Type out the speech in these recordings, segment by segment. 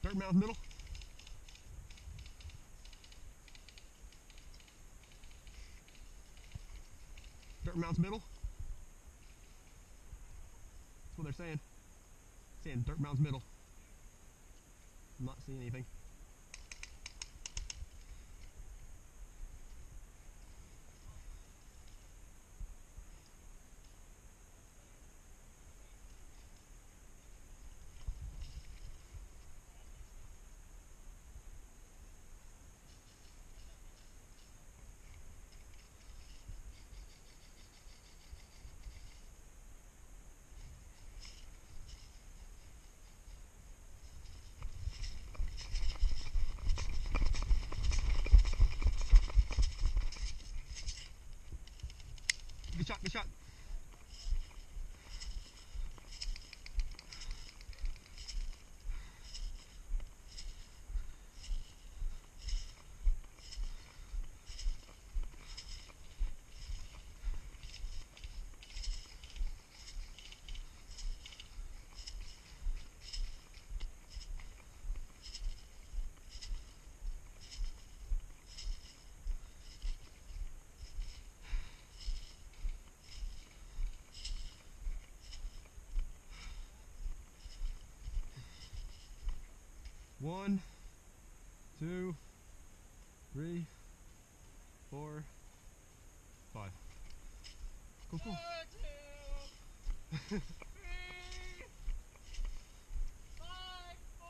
Dirt mounds middle. Dirt mounds middle. That's what they're saying. Saying dirt mounds middle. I'm not seeing anything. Good shot, good shot. One, two, three, 4, 5. Cool, cool. 1, 2, 3, 5, 4.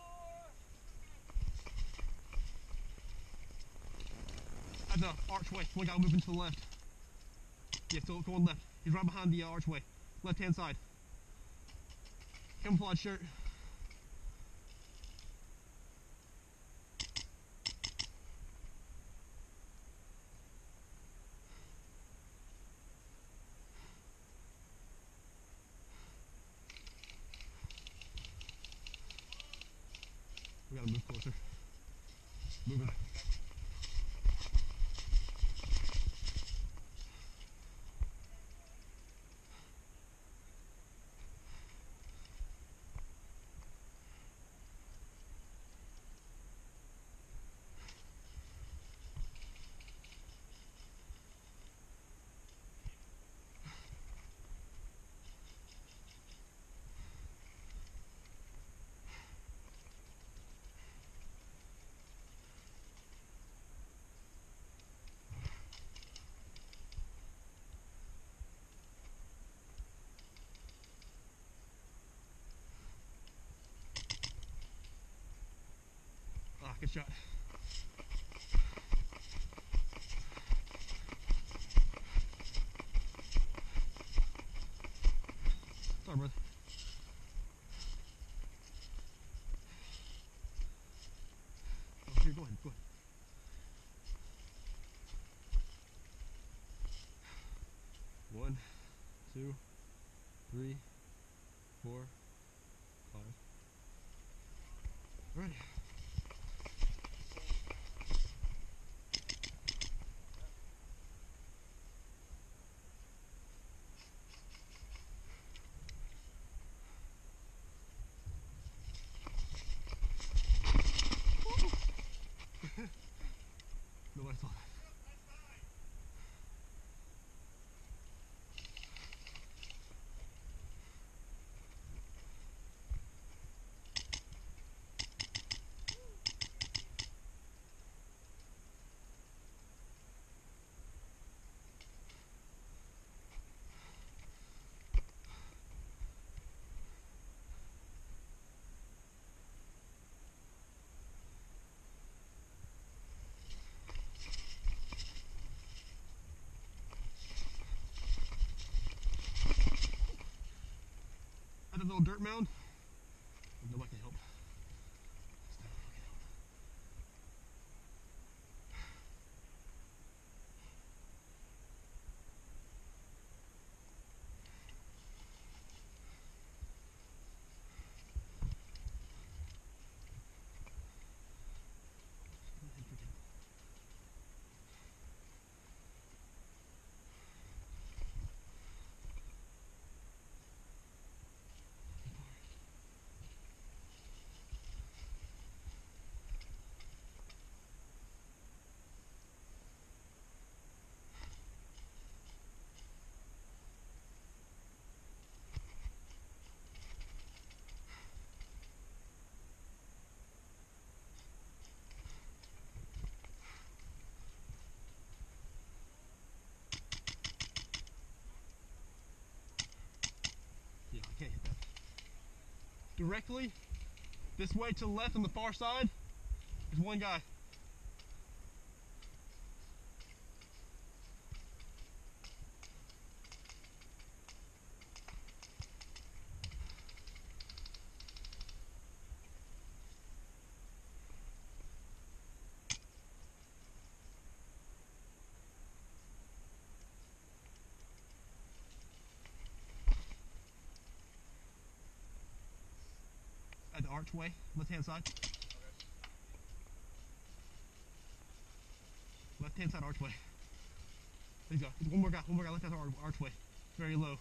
At the archway, one guy moving to the left. Yeah, still going left. He's right behind the archway. Left hand side. Camouflage shirt. We gotta move closer. Moving. Ah, good shot. Sorry, brother. Oh, here, go ahead, go ahead. One, 2, 3, 4, 5. All right. Nobody saw that. At the little dirt mound. Nobody can help. directly this way to the left on the far side. There's one guy. At the archway, left hand side. Left hand side archway. There you go. There's one more guy left hand side archway. Very low.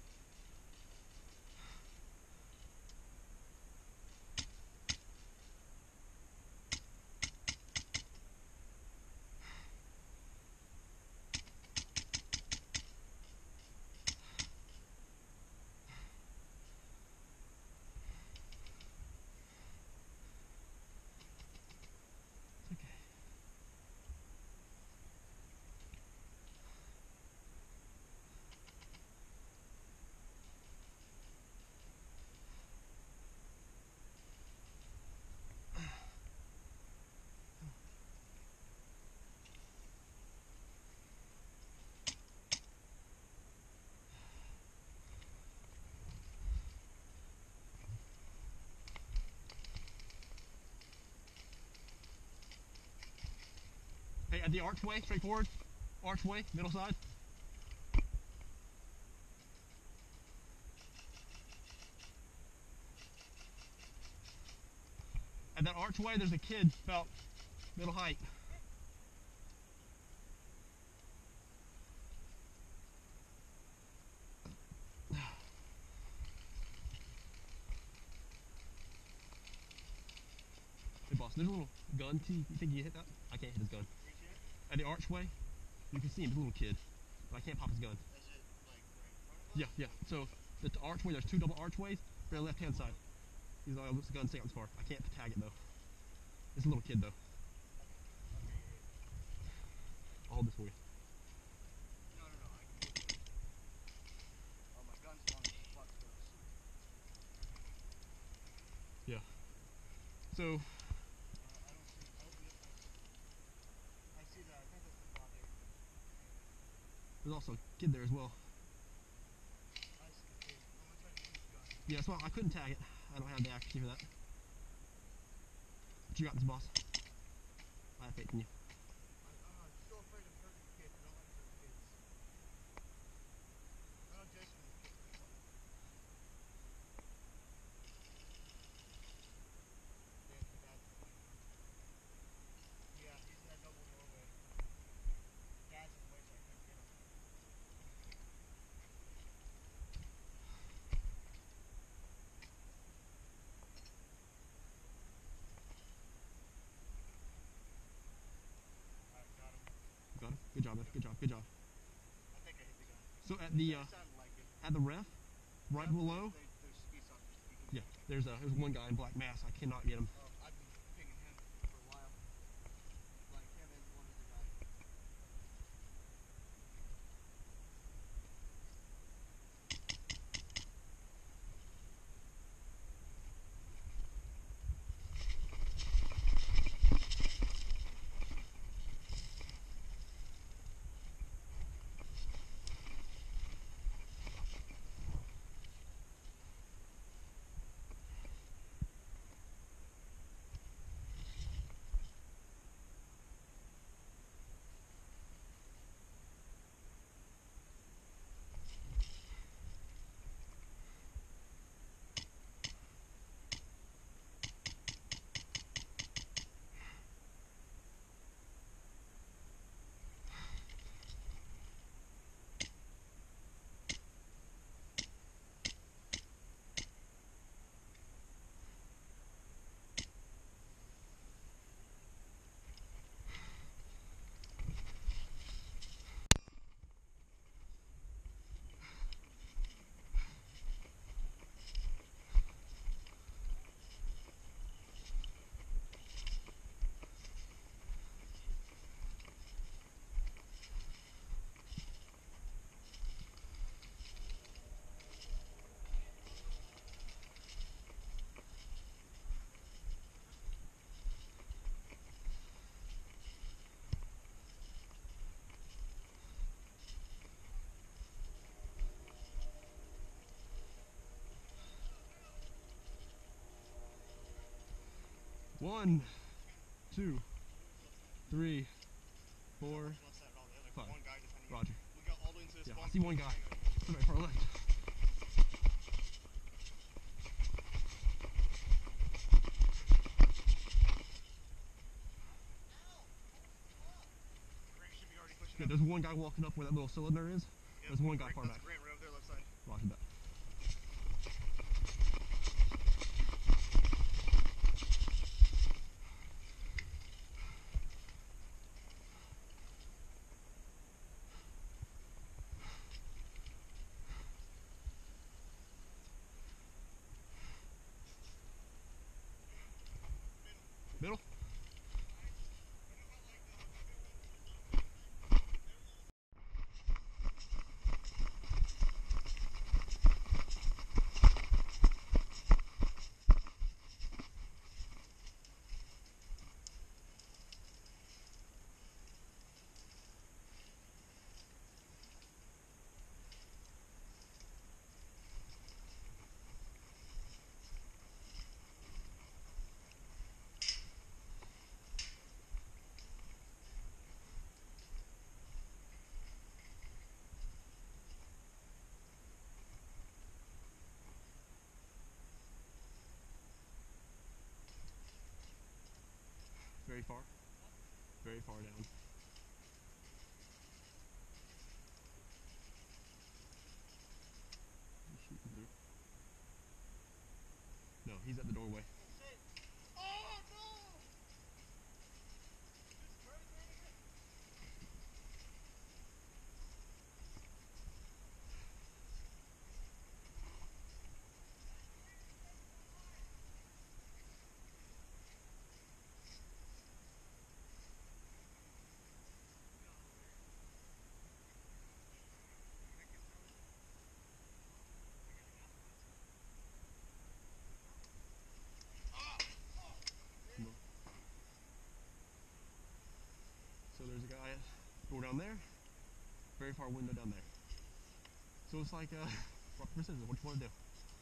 It's okay. Hey, at the archway, straight forward. Archway, middle side. At that archway, there's a kid about middle height. Hey boss, there's a little gun too. You think you hit that? I can't hit his gun. At the archway, you can see him, he's a little kid. But I can't pop his gun. Is it like right in front of us? Yeah. So the archway, there's two double archways. Very left hand side. He's like, oh, this gun stay on far. I can't tag it though. It's a little kid though. I'll hold this for you. No, I can move it. Oh, my gun's long as fuck though. Yeah. So I don't see. Oh, yep, I see that. I think that's the father. there's also a kid there as well. I see the kid. I'm gonna try to shoot his gun. Yeah, so I couldn't tag it. I don't have the accuracy for that. But you got this, boss. I have faith in you. I'm so afraid of hurting kids. I don't like hurt kids. I know Jason was kid pretty well. Yeah, he's in that double doorway. Dad's in the way, so I can't get him. Alright, got him. You got him? Good job, man. Good job, good job. I think I hit the gun. So at the It sounded like it. at the ref, right below, There's speed on this. yeah, there's one guy in black mask. I cannot get him. I've been pinging him for a while. Like him and one other guy. 1, 2, 3, 4, 5. Roger. We got all the way into this Yeah, I bump. see one guy. Somebody far left. Grant should be already pushing Yeah, up. there's one guy walking up where that little cylinder is. Yep, There's one guy Grant, far that's back. Grant right over there, left side. Roger that. Middle. Very far. Very far down. He's shooting through. No, he's at the doorway. Oh no! No. So there's a guy door down there. Very far window down there. So it's like rock, paper, scissors. What do you want to do?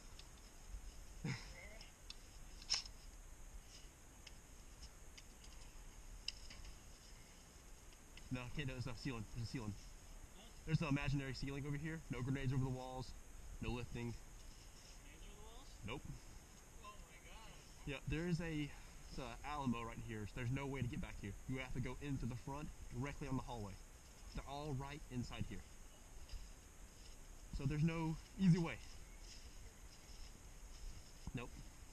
No, can't do it. There's a ceiling. There's a ceiling. There's an imaginary ceiling over here. No grenades over the walls. No lifting. Nope. Oh my god. Yeah, there's a Alamo right here. So there's no way to get back here. You have to go into the front, directly on the hallway. They're all right inside here. So there's no easy way. Nope.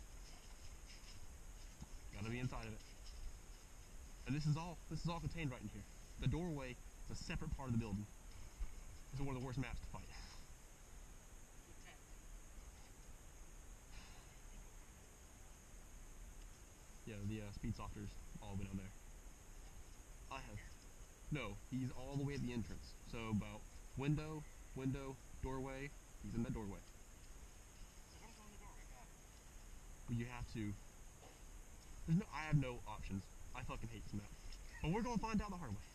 Gotta be inside of it. And this is all contained right in here. The doorway is a separate part of the building. This is one of the worst maps to fight. Yeah, the speed softers all the way down there. I have. No, he's all the way at the entrance. So about window, doorway. He's in that doorway. But you have to. I have no options. I fucking hate this map. But we're gonna find out the hard way.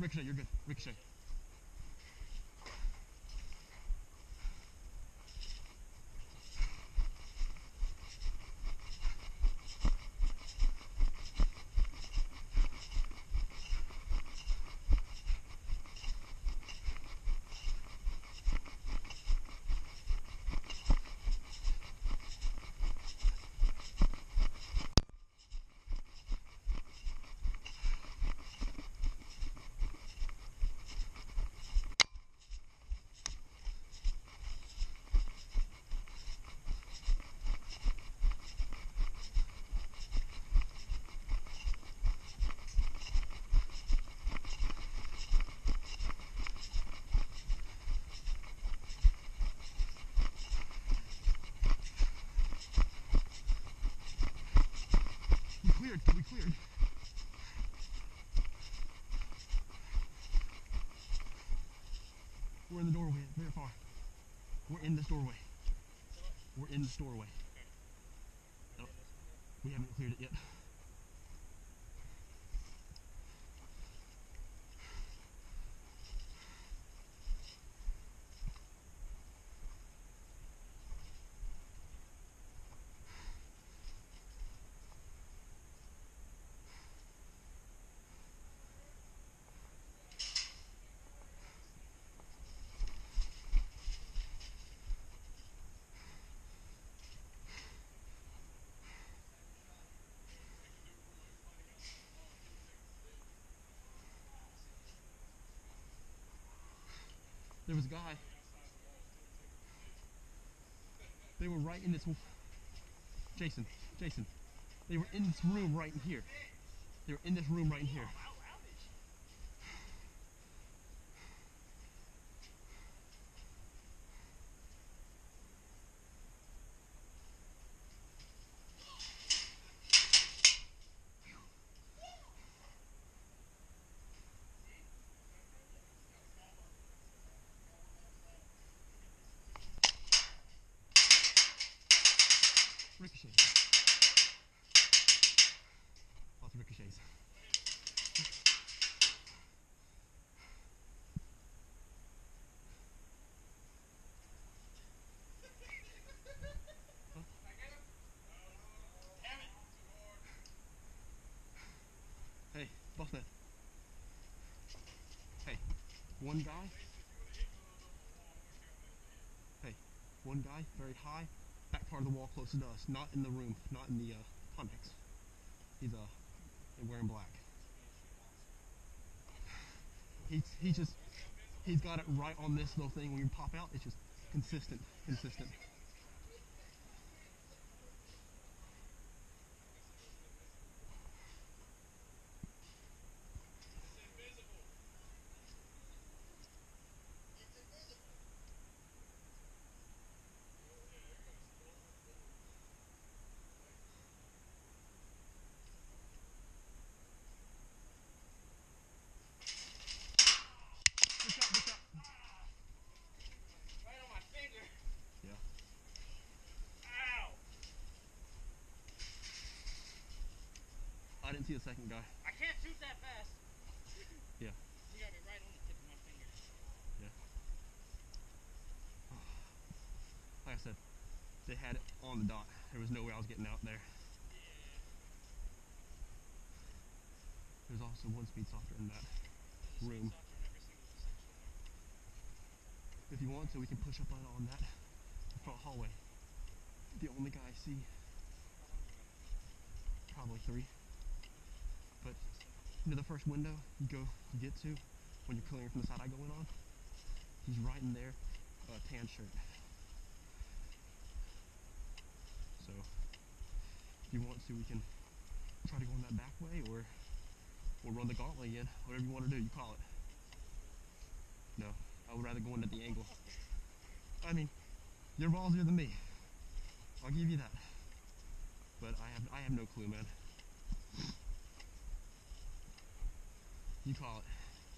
Ricochet, you're good. Ricochet. We cleared. We're in the doorway, very far. We're in this doorway. We're in this doorway. No, we haven't cleared it yet. There was a guy. They were right in this. Jason. They were in this room right in here. They were in this room right in here. Ricochet. Lots of ricochets. Hey, Bossman. Hey, one guy. Hey, one guy, very high, back part of the wall closest to us, not in the room, not in the convex. He's wearing black. He's got it right on this little thing when you pop out. It's just consistent. Good shot. Right on my finger. Yeah. Ow! I didn't see the second guy. I can't shoot that fast. Yeah. You got me right on the tip of my finger. Yeah. Like I said, they had it on the dot. There was no way I was getting out there. There's also one speed softer in that room. If you want to, we can push up on that front hallway. The only guy I see, probably 3. But you know the first window you get to when you're clearing from the side I go in on? He's right in there, tan shirt. So if you want to, we can try to go in that back way, or we'll run the gauntlet again. Whatever you want to do, you call it. No, I would rather go in at the angle. I mean, you're ballsier than me. I'll give you that. But I have no clue, man. You call it.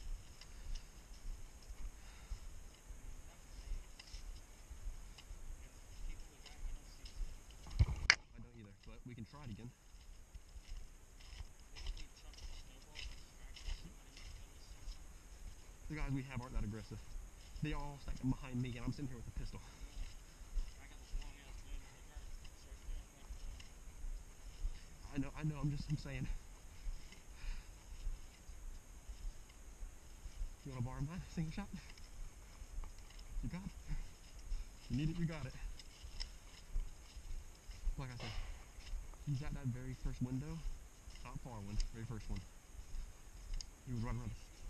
I don't either, but we can try it again. The guys we have aren't that aggressive. They all stack up behind me, and I'm sitting here with a pistol. I got this long ass gun and they try to start killing like I know, I'm saying. You wanna borrow mine? Single shot? You got it. You need it, you got it. Like I said, he's at that very first window. Not far one, very first one. He was running around.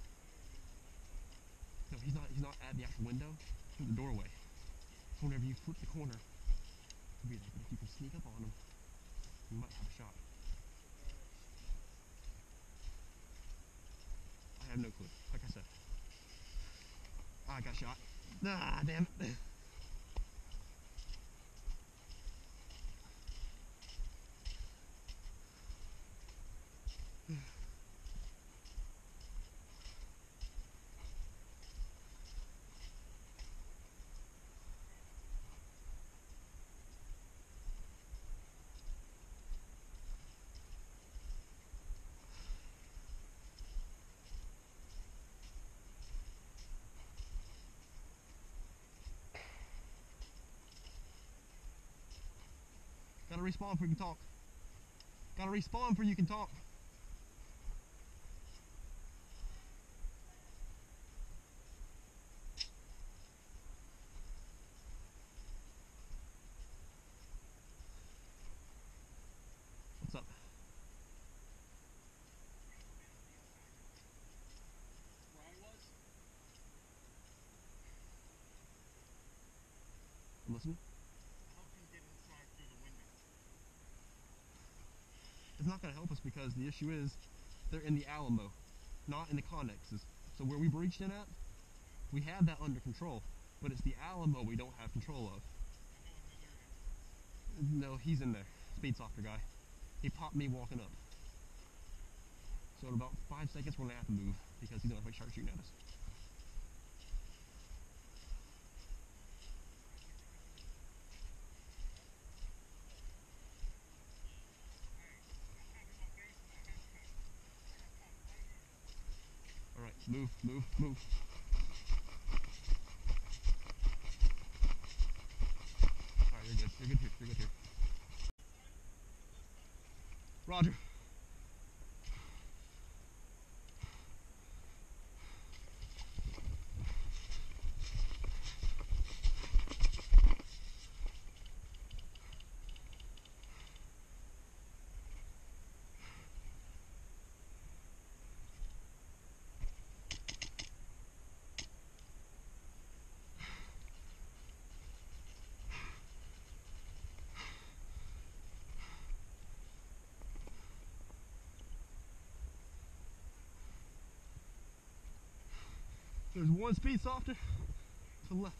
No, he's not at the actual window, he's at the doorway. So whenever you flip the corner, he'll be there. But if you can sneak up on him, you might have a shot. I have no clue. Like I said. I got shot. Ah, damn it. Gotta respawn before you can talk. Gotta respawn before you can talk. What's up? where I was. I'm listening. I hope you didn't slide through the window. It's not gonna help us because the issue is they're in the Alamo, not in the connexes. So where we breached in at, we have that under control, but it's the Alamo we don't have control of. I know another. No, he's in there. Speed softer guy. He popped me walking up. So in about 5 seconds we're gonna have to move because he's gonna start shooting at us. Alright, move, move, move. Alright, you're good. You're good here. You're good here. Roger. There's one speed softer to the left.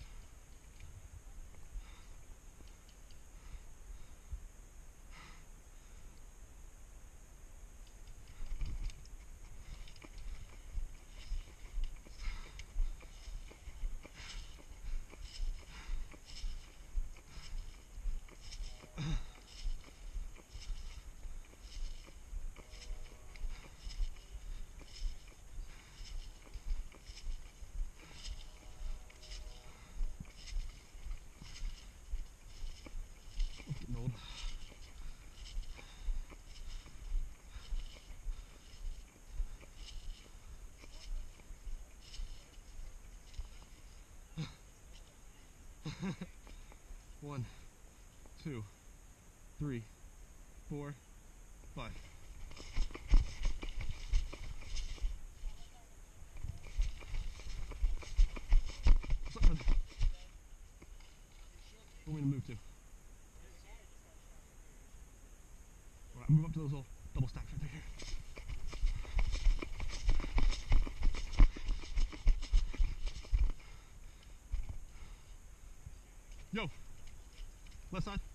It's getting old. One, two, three, four, five. What's up, brother? Where are we gonna move to? Alright, move up to those little double stacks right there. Yo! Left side.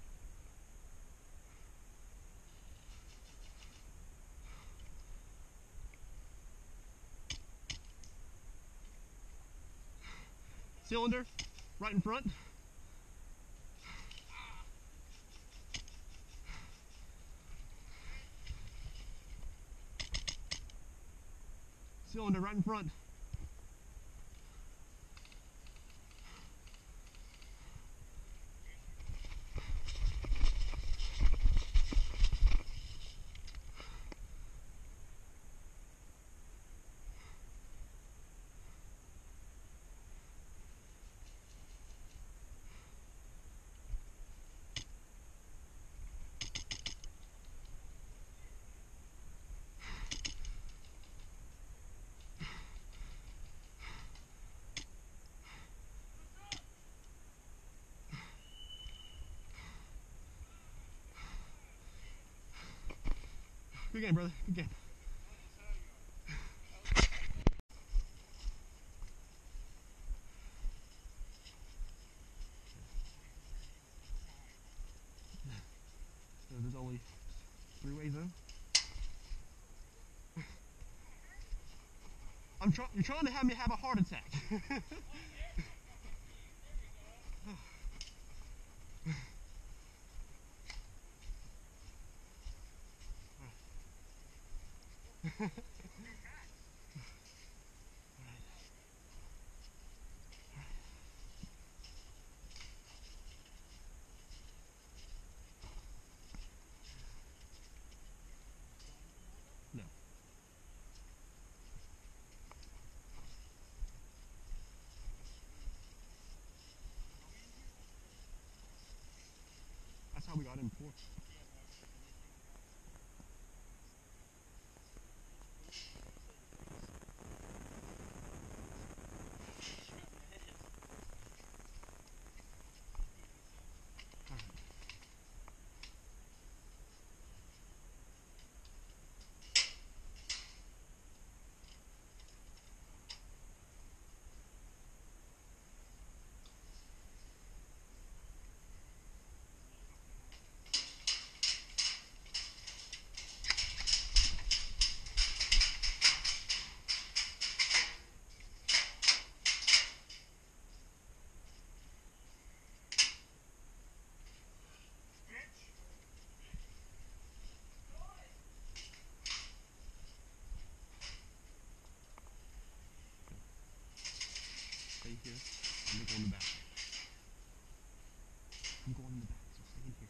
Cylinder, right in front. Cylinder right in front. game, brother. Good game. So there's only 3 ways in. You're trying to have me have a heart attack. No. That's how we got in before. Stay here. I'm gonna go in the back. I'm going in the back, so stay in here.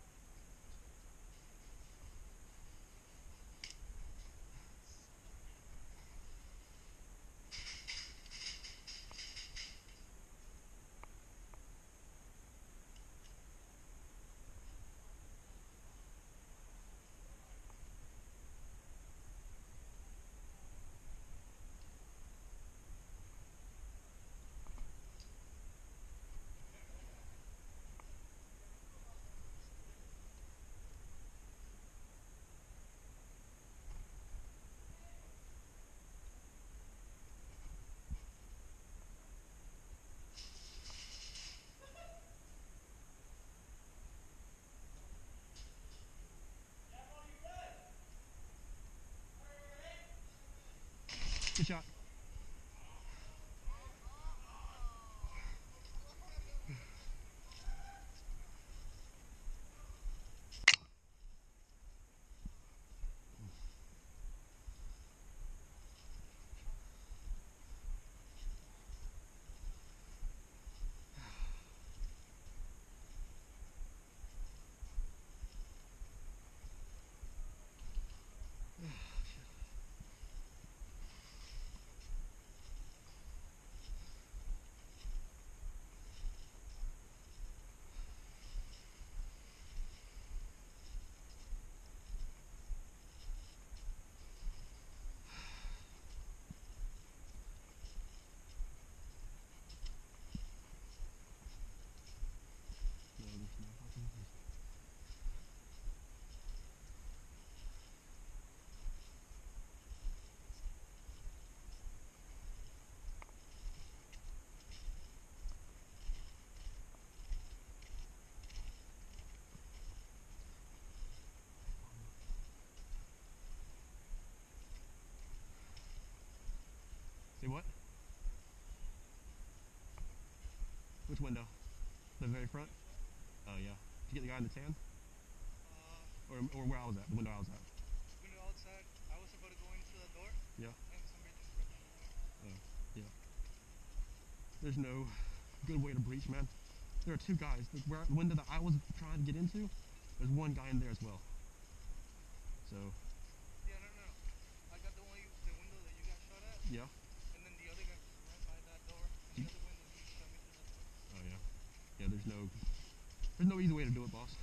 Good shot. No, there's no fucking reason. Say what? Which window? The very front? Oh yeah. Did you get the guy in the tan? Or where I was at? The window I was at. Window outside. I was about to go into the door. Yeah. And somebody just broke in the door. Oh, yeah. There's no good way to breach, man. There are 2 guys. The window that I was trying to get into, there's 1 guy in there as well. So, Yeah, no. I got the window that you got shot at. yeah. And then the other guy was right by that door. And the other window, he shot me through that door. Oh yeah. Yeah, there's no easy way to do it, boss.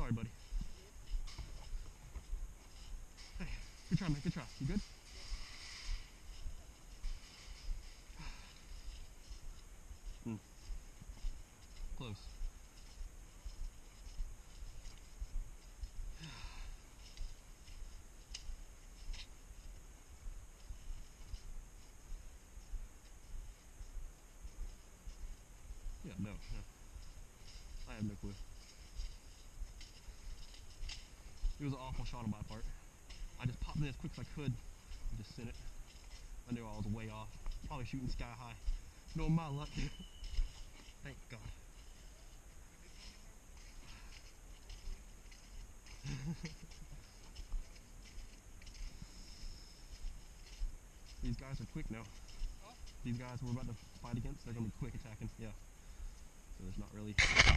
Sorry, buddy. Hey, good try, man. Good try. You good? Close. Yeah, no. I have no clue. It was an awful shot on my part. I just popped in as quick as I could and just sent it. I knew I was way off. Probably shooting sky high. Knowing my luck. Thank God. These guys are quick now. Huh? These guys we're about to fight against, they're going to be quick attacking. Yeah. So there's not really...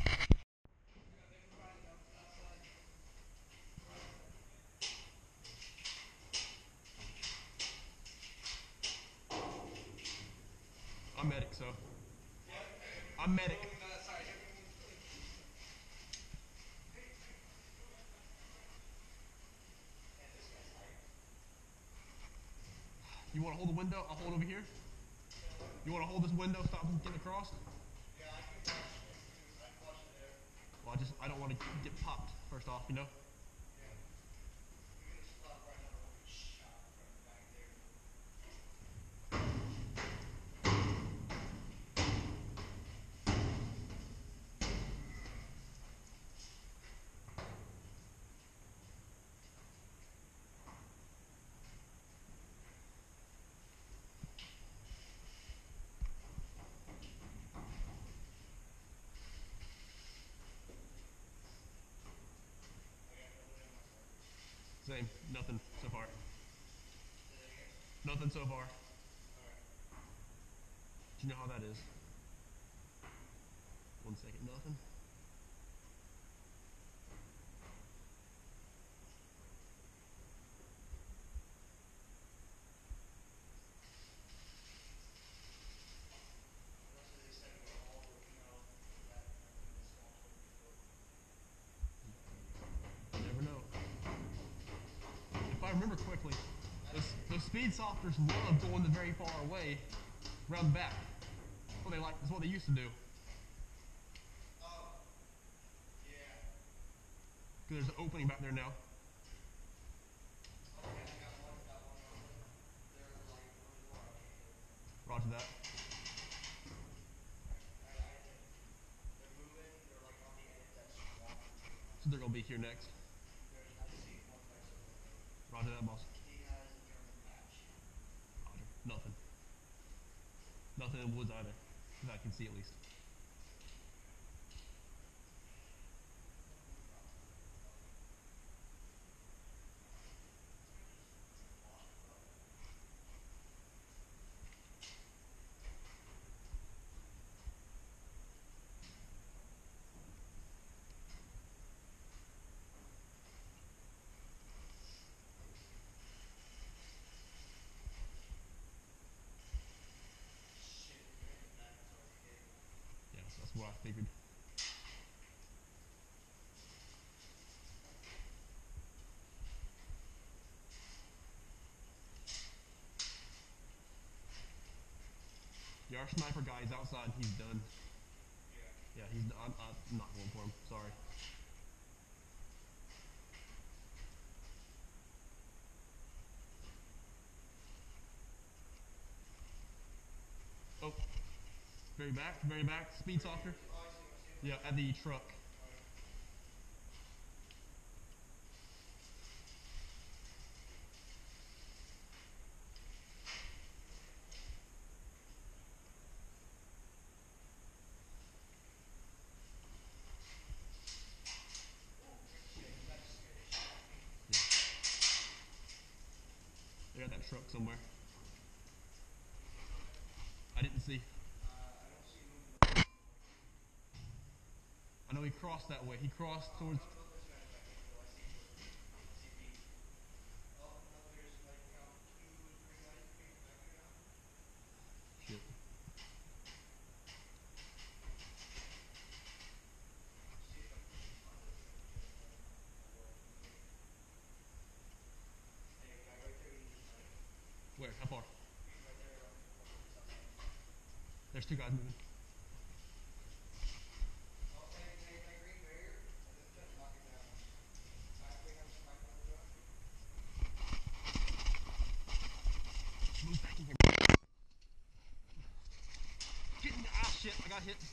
I'm medic, so... I'm medic. You want to hold the window? I'll hold over here. You want to hold this window, stop them getting across? Yeah, I can watch it too. I can watch it there. Well, I don't want to get popped first off, you know? Yeah. You're gonna stop right now. We'll get shot from back there. Same. Nothing so far. Say that again? Nothing so far. Alright. Do you know how that is? 1 second, nothing. Unless they said we're all working out that in the small token field. You never know. If I remember quickly, those speed softers love going the very far away, around the back. That's what they like. That's what they used to do. Oh. Yeah. Because there's an opening back there now. Okay, I got one on them. They're like really far. I can't hit them. Roger that. I hit. They're moving. They're like on the edge of that swamp. So they're gonna be here next. I see one person over there. Roger that, boss. He has a German patch. Roger. Nothing. Nothing in the woods either. That I can see at least. Shit, German patch is already hit. Yeah, so that's what I figured. Yeah, our sniper guy is outside. He's done. Yeah. Yeah, I'm not going for him. Sorry. Oh, very back, very back. Speed softer. Oh, I see him. Yeah, at the truck. Yeah. They got that truck somewhere. I didn't see. I don't see him moving. I know he crossed that way. He crossed towards. Don't go this match back in, though. I see blue. I see B. Oh, no, there's like count 2 or 3 guys came back here now. Shit. See if I can find this How far? He's right there on 140 south side. There's two guys moving. Oh, that green barrier, and then try to knock it down. We have some pipe on the truck. Move back in here. Get in the, ah shit, I got hit.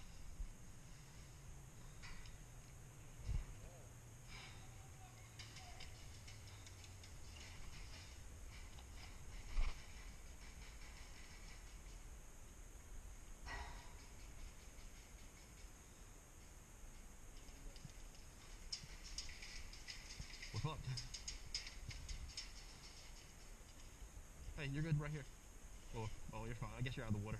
We're fucked. Hey, you're good right here. Oh, you're fine. I guess you're out of the water.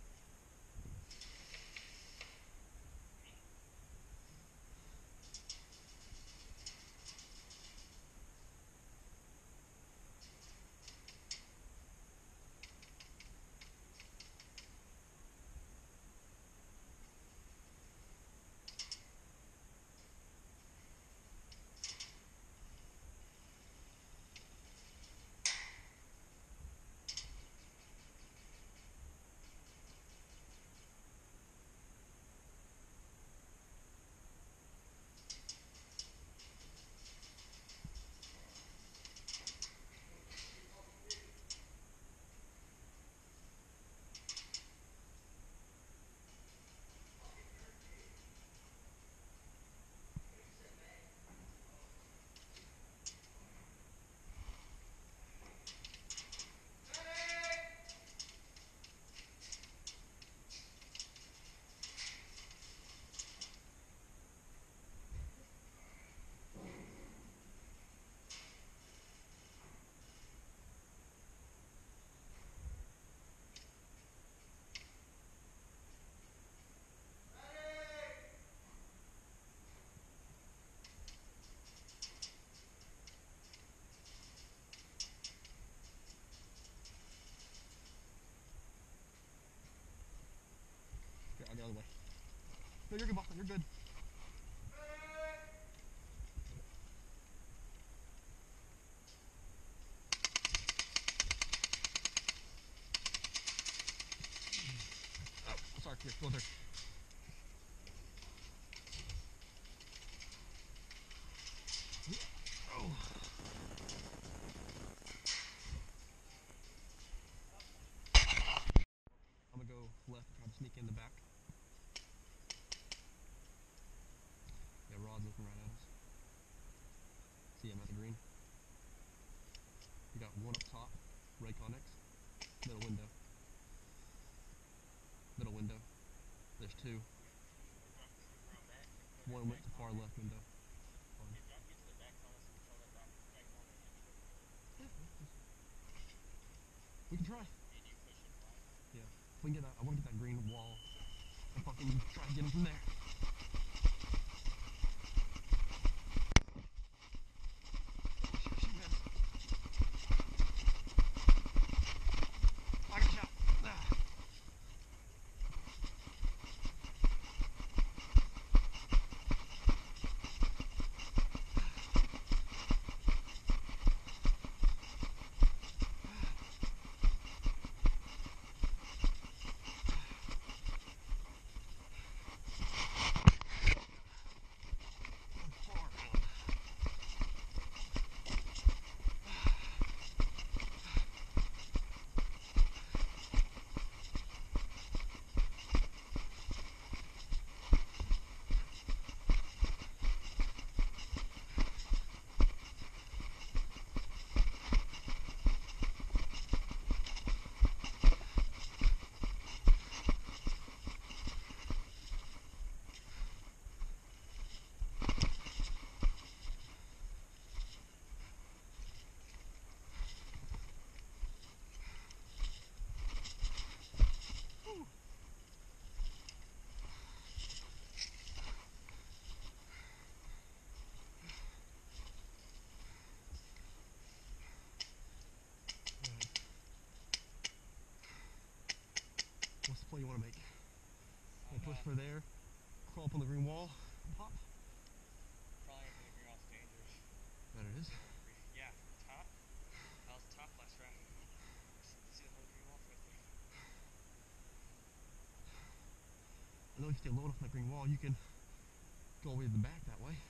Here, I'll get out of the way. No, you're good, Boston. You're good. Oh, sorry. Here, go there. Oh. I'm gonna go left and try to sneak in the back. Yeah, Rod's looking right at us. See him at the green. We got one up top, right Connex. Middle window. Middle window. There's two. One went to far left window. We can try. Yeah. If we can get that, I want to get that green wall and fucking try to get him from there. I got a shot. Ah. What's the play you want to make? Push for there, crawl up on the green wall, pop. Crawling into the green wall's dangerous. That it is. Yeah, top. That was top last round. if you stay low enough on that green wall, you can go all the way to the back that way.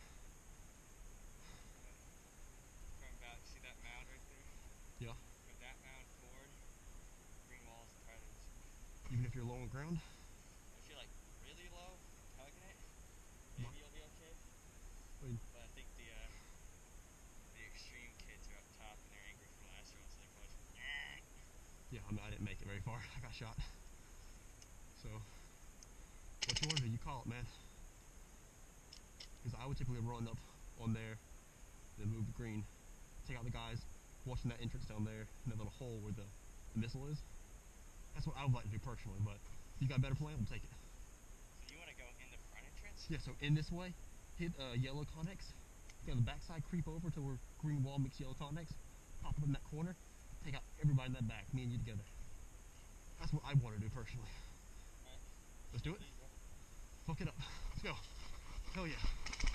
From about, see that mound right there? Yeah. From that mound forward, green wall's entirely visible. Even if you're low on the ground. If you're like really low, tugging it, My- maybe you'll be okay. I mean, But I think the extreme kids are up top and they're angry from last round, so they're probably just yeah, I mean, I didn't make it very far. I got shot. So, what you want to do, you call it, man. Because I would typically run up on there, then move the green, take out the guys, watching that entrance down there, and that little hole where the missile is. That's what I would like to do personally, but if you got a better plan, we'll take it. So you want to go in the front entrance? Yeah, so in this way, hit yellow connex, get on the backside, creep over to where green wall meets yellow connex, pop up in that corner, take out everybody in that back, me and you together. That's what I want to do personally. Alright. Let's do it. Lead, bro. Fuck it up. Let's go. Hell yeah.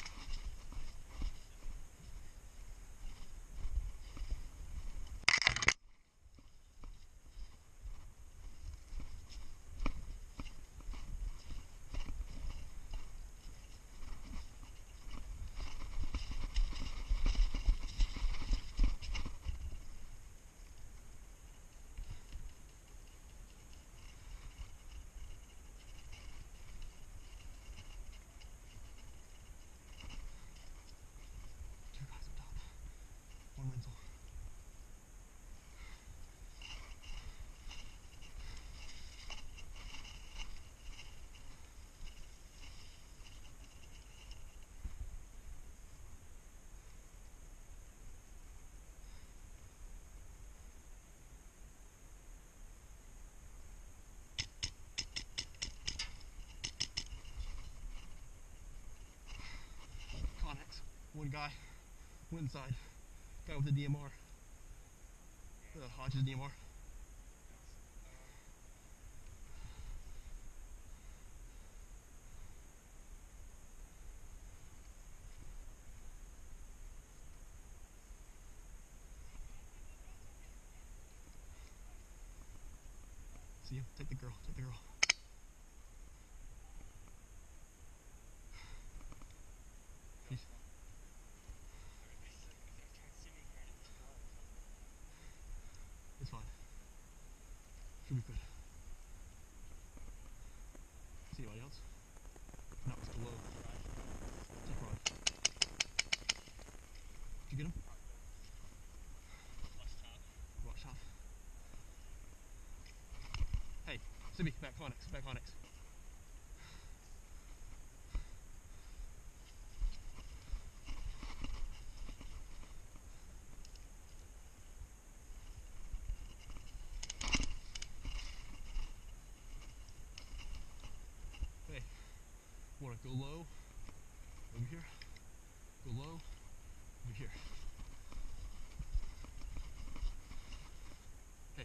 Two guys up top. One Winslow. Connex. One guy. One inside. Guy with the DMR. Hodge's DMR. See him? Take the girl. Take the girl. He's, it's fine. Should be good. See anybody else? No, it's below. Take Rod. Did you get him? Watch top. Hey, Sibby, back Connex, back Connex. Hey, wanna go low? Over here. Go low. Over here. Hey.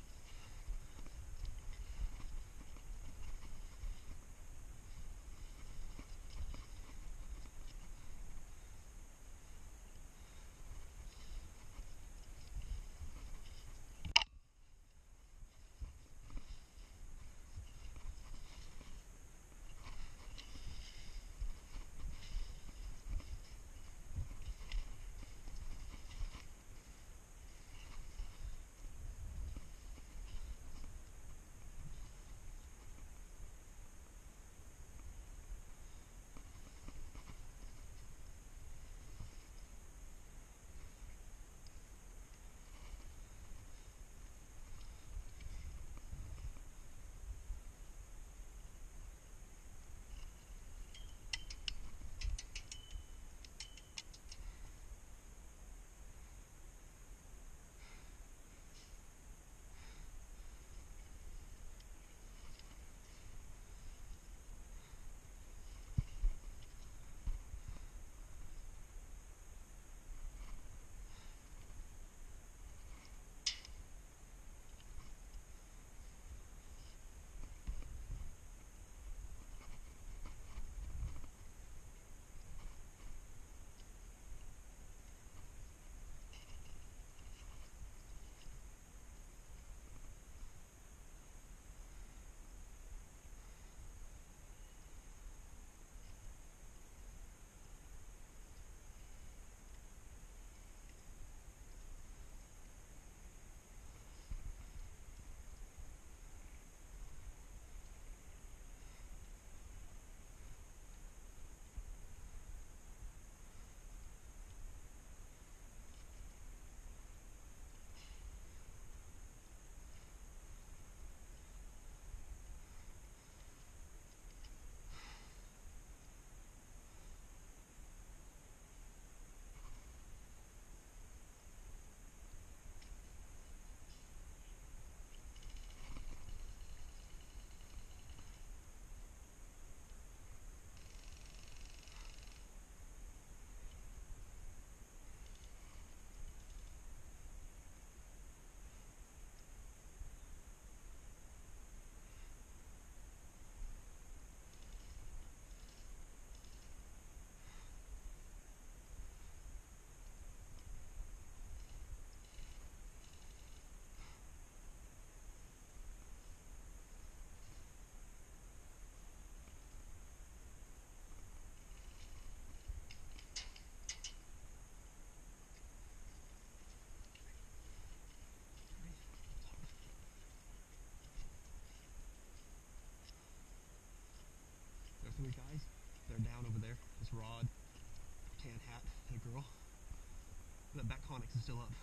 rest of the guys, they're down over there. This Rod, tan hat, the girl. That back conics is still up.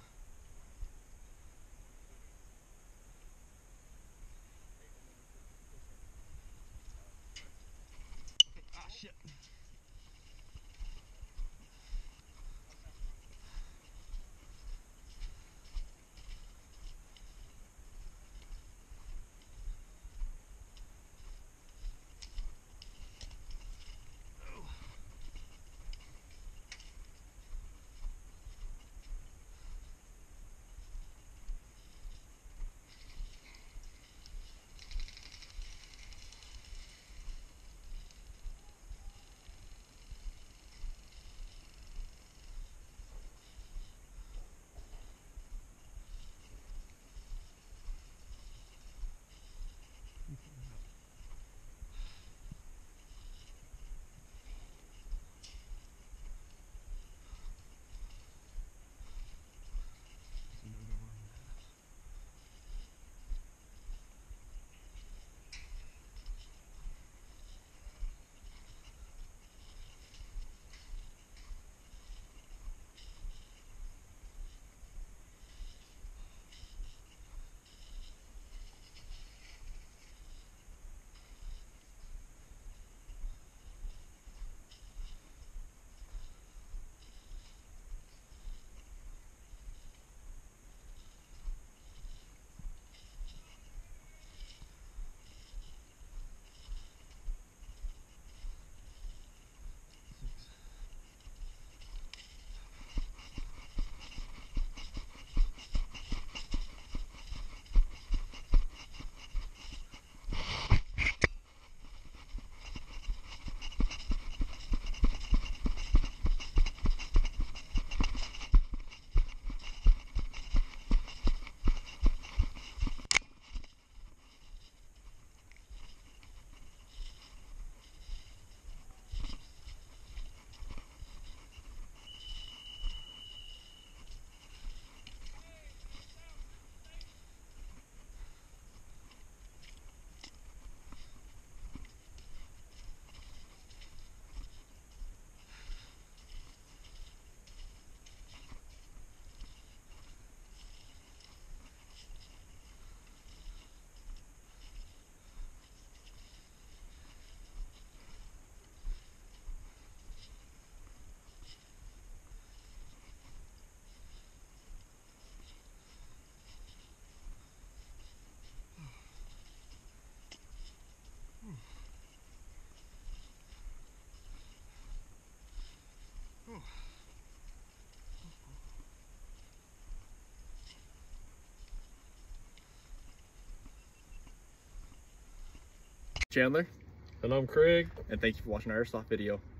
Okay, ah shit. Chandler. And I'm Craig. And thank you for watching our airsoft video.